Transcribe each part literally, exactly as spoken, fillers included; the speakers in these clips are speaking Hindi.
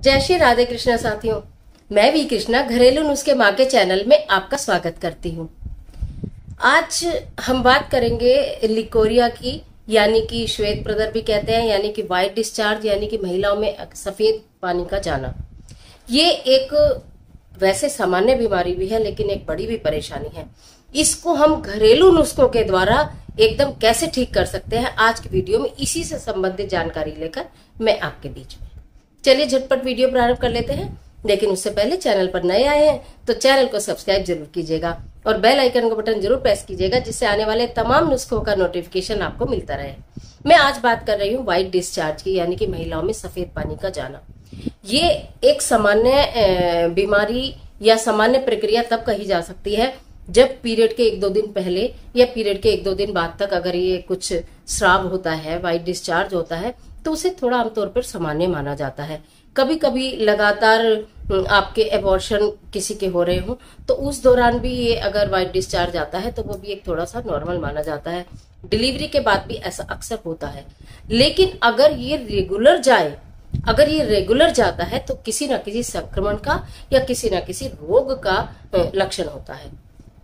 जय श्री राधे कृष्णा साथियों, मैं वी कृष्णा घरेलू नुस्खे माँ के चैनल में आपका स्वागत करती हूँ। आज हम बात करेंगे लिकोरिया की, यानी कि श्वेत प्रदर भी कहते हैं, यानी कि वाइट डिस्चार्ज, यानी कि महिलाओं में सफेद पानी का जाना। ये एक वैसे सामान्य बीमारी भी है, लेकिन एक बड़ी भी परेशानी है। इसको हम घरेलू नुस्खों के द्वारा एकदम कैसे ठीक कर सकते हैं, आज की वीडियो में इसी से संबंधित जानकारी लेकर मैं आपके बीच में। चलिए झटपट वीडियो प्रारंभ कर लेते हैं, लेकिन उससे पहले चैनल पर नए आए हैं तो चैनल को सब्सक्राइब जरूर कीजिएगा और बेल आइकन का बटन जरूर प्रेस कीजिएगा, जिससे आने वाले तमाम नुस्खों का नोटिफिकेशन आपको मिलता रहे। मैं आज बात कर रही हूँ व्हाइट डिस्चार्ज की, यानी कि महिलाओं में सफेद पानी का जाना। ये एक सामान्य बीमारी या सामान्य प्रक्रिया तब कही जा सकती है जब पीरियड के एक दो दिन पहले या पीरियड के एक दो दिन बाद तक अगर ये कुछ स्राव होता है, व्हाइट डिस्चार्ज होता है, तो उसे थोड़ा आमतौर पर सामान्य माना जाता है। कभी कभी लगातार आपके एबॉर्शन किसी के हो रहे हो तो उस दौरान भी ये अगर व्हाइट डिस्चार्ज आता है तो वो भी एक थोड़ा सा नॉर्मल माना जाता है। डिलीवरी के बाद भी ऐसा अक्सर होता है, लेकिन अगर ये रेगुलर जाए अगर ये रेगुलर जाता है तो किसी ना किसी संक्रमण का या किसी ना किसी रोग का लक्षण होता है।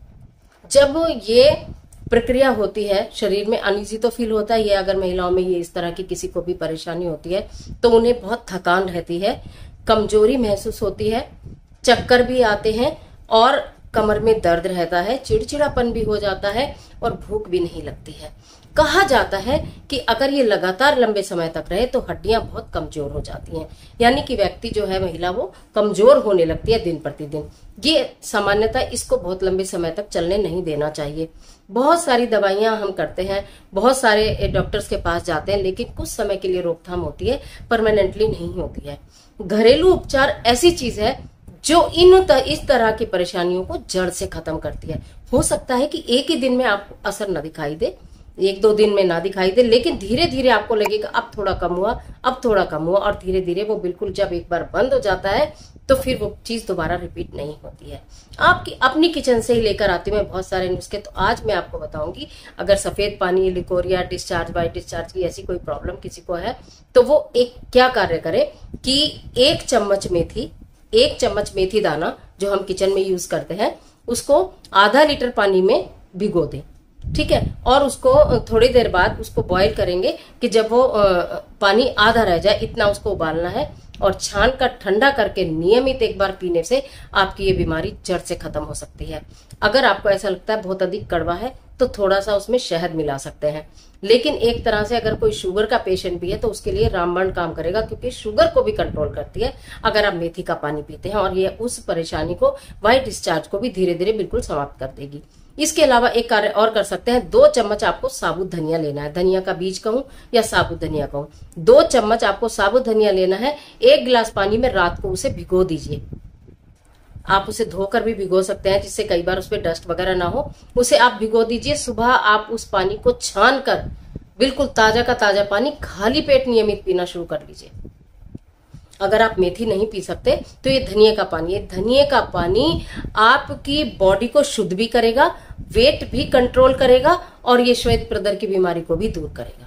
जब ये प्रक्रिया होती है, शरीर में अनईजी तो फील होता है। ये अगर महिलाओं में ये इस तरह की किसी को भी परेशानी होती है तो उन्हें बहुत थकान रहती है, कमजोरी महसूस होती है, चक्कर भी आते हैं और कमर में दर्द रहता है, चिड़चिड़ापन भी हो जाता है और भूख भी नहीं लगती है। कहा जाता है कि अगर ये लगातार लंबे समय तक रहे तो हड्डियां बहुत कमजोर हो जाती हैं, यानी कि व्यक्ति जो है, महिला, वो कमजोर होने लगती है दिन प्रतिदिन। ये सामान्यतः इसको बहुत लंबे समय तक चलने नहीं देना चाहिए। बहुत सारी दवाइयां हम करते हैं, बहुत सारे डॉक्टर्स के पास जाते हैं, लेकिन कुछ समय के लिए रोकथाम होती है, परमानेंटली नहीं होती है। घरेलू उपचार ऐसी चीज है जो इन त, इस तरह की परेशानियों को जड़ से खत्म करती है। हो सकता है कि एक ही दिन में आपको असर न दिखाई दे, एक दो दिन में ना दिखाई दे, लेकिन धीरे धीरे आपको लगेगा अब थोड़ा कम हुआ, अब थोड़ा कम हुआ, और धीरे धीरे वो बिल्कुल जब एक बार बंद हो जाता है तो फिर वो चीज दोबारा रिपीट नहीं होती है। आपकी अपनी किचन से ही लेकर आती हूँ मैं बहुत सारे नुस्खे। तो आज मैं आपको बताऊंगी, अगर सफेद पानी, लिकोरिया, डिस्चार्ज, वाइट डिस्चार्ज की ऐसी कोई प्रॉब्लम किसी को है तो वो एक क्या कार्य करे कि एक चम्मच मेथी एक चम्मच मेथी दाना जो हम किचन में यूज करते हैं, उसको आधा लीटर पानी में भिगो दें, ठीक है। और उसको थोड़ी देर बाद उसको बॉईल करेंगे कि जब वो पानी आधा रह जाए, इतना उसको उबालना है, और छान कर ठंडा करके नियमित एक बार पीने से आपकी ये बीमारी जड़ से खत्म हो सकती है। अगर आपको ऐसा लगता है बहुत अधिक कड़वा है तो थोड़ा सा उसमें शहद मिला सकते हैं, लेकिन एक तरह से अगर कोई शुगर का पेशेंट भी है तो उसके लिए रामबाण काम करेगा, क्योंकि शुगर को भी कंट्रोल करती है अगर आप मेथी का पानी पीते हैं, और ये उस परेशानी को, व्हाइट डिस्चार्ज को भी धीरे धीरे बिल्कुल समाप्त कर देगी। इसके अलावा एक कार्य और कर सकते हैं, दो चम्मच आपको साबुत धनिया लेना है, धनिया का बीज कहूं या साबुत धनिया कहूं, दो चम्मच आपको साबुत धनिया लेना है। एक गिलास पानी में रात को उसे भिगो दीजिए। आप उसे धोकर भी भिगो सकते हैं, जिससे कई बार उसमें डस्ट वगैरह ना हो। उसे आप भिगो दीजिए। सुबह आप उस पानी को छान कर बिल्कुल ताजा का ताजा पानी खाली पेट नियमित पीना शुरू कर लीजिए। अगर आप मेथी नहीं पी सकते तो ये धनिया का पानी है। धनिया का पानी आपकी बॉडी को शुद्ध भी करेगा, वेट भी कंट्रोल करेगा, और ये श्वेत प्रदर की बीमारी को भी दूर करेगा।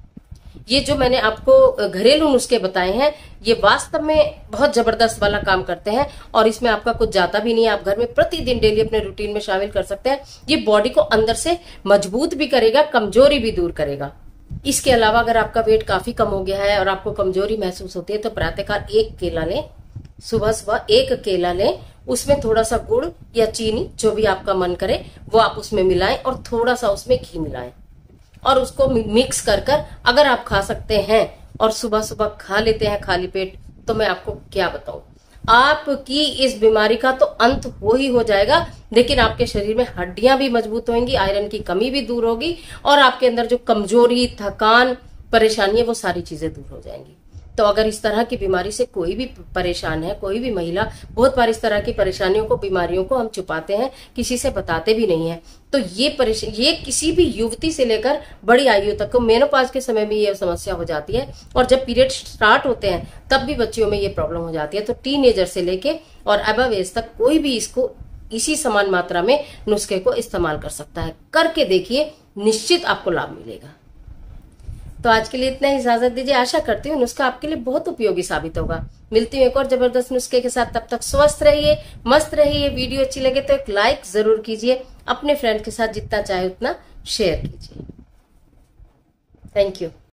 ये जो मैंने आपको घरेलू नुस्खे बताए हैं, ये वास्तव में बहुत जबरदस्त वाला काम करते हैं, और इसमें आपका कुछ जाता भी नहीं है। आप घर में प्रतिदिन डेली अपने रूटीन में शामिल कर सकते हैं। ये बॉडी को अंदर से मजबूत भी करेगा, कमजोरी भी दूर करेगा। इसके अलावा अगर आपका वेट काफी कम हो गया है और आपको कमजोरी महसूस होती है तो प्रातःकाल एक केला लें, सुबह सुबह एक केला लें, उसमें थोड़ा सा गुड़ या चीनी जो भी आपका मन करे वो आप उसमें मिलाएं, और थोड़ा सा उसमें घी मिलाएं, और उसको मिक्स कर कर अगर आप खा सकते हैं और सुबह सुबह खा लेते हैं खाली पेट, तो मैं आपको क्या बताऊं, आपकी इस बीमारी का तो अंत हो ही हो जाएगा, लेकिन आपके शरीर में हड्डियां भी मजबूत होंगी, आयरन की कमी भी दूर होगी, और आपके अंदर जो कमजोरी, थकान, परेशानी है वो सारी चीजें दूर हो जाएंगी। तो अगर इस तरह की बीमारी से कोई भी परेशान है, कोई भी महिला, बहुत बार इस तरह की परेशानियों को, बीमारियों को हम छुपाते हैं, किसी से बताते भी नहीं है, तो ये परेशान ये किसी भी युवती से लेकर बड़ी आयु तक को मेनोपॉज के समय में ये समस्या हो जाती है, और जब पीरियड स्टार्ट होते हैं तब भी बच्चियों में ये प्रॉब्लम हो जाती है। तो टीनेजर से लेके और अबव एज तक कोई भी इसको इसी समान मात्रा में नुस्खे को इस्तेमाल कर सकता है। करके देखिए, निश्चित आपको लाभ मिलेगा। तो आज के लिए इतना ही, इजाजत दीजिए। आशा करती हूँ नुस्खा आपके लिए बहुत उपयोगी साबित होगा। मिलती हूँ एक और जबरदस्त नुस्खे के साथ, तब तक स्वस्थ रहिए, मस्त रहिए। वीडियो अच्छी लगे तो एक लाइक जरूर कीजिए, अपने फ्रेंड के साथ जितना चाहे उतना शेयर कीजिए। Thank you.